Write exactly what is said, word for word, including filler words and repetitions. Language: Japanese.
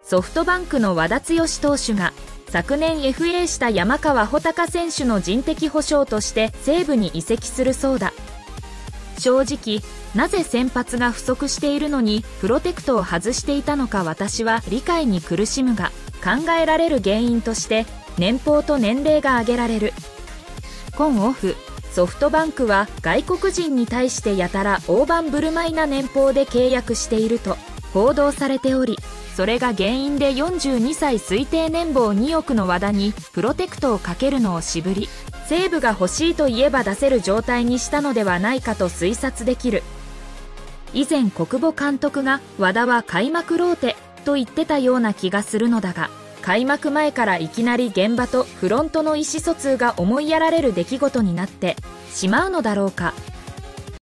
ソフトバンクの和田毅投手が昨年 エフエー した山川穂高選手の人的保障として西武に移籍するそうだ。正直、なぜ先発が不足しているのにプロテクトを外していたのか私は理解に苦しむが、考えられる原因として年俸と年齢が挙げられる。今オフ、ソフトバンクは外国人に対してやたら大盤振る舞いな年俸で契約していると報道されており、それが原因でよんじゅうにさい推定年俸におくの和田にプロテクトをかけるのを渋り、西武が欲しいと言えば出せる状態にしたのではないかと推察できる。以前小久保監督が和田は開幕ローテと言ってたような気がするのだが、開幕前からいきなり現場とフロントの意思疎通が思いやられる出来事になってしまうのだろうか。